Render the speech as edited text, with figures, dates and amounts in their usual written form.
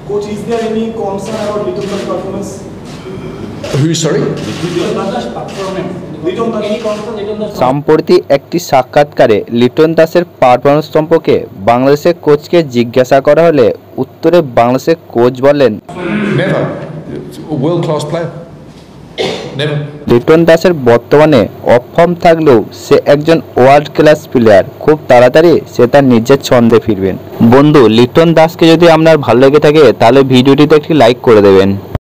Coach, is there any concern about Liton Das performance? Who, sorry? Liton Das performance. Liton Das, any concern? Liton Das. সম্প্রতি একটি সাক্ষাৎকারে লিটন দাসের performance সম্পর্কে বাংলাদেশের কোচকে জিজ্ঞাসা করা হলে উত্তরে বাংলাদেশের কোচ বলেন, Never. A world-class player. Never. Liton দাসের বর্তমানে অফ ফর্ম থাকলেও সে একজন ওয়ার্ল্ড ক্লাস প্লেয়ার, খুব তাড়াতাড়ি সে তার নিজের ছন্দে ফিরবেন। বন্ধু, লিটন দাসকে যদি আপনার ভালো লেগে থাকে তাহলে ভিডিওটিতে একটি লাইক করে দেবেন।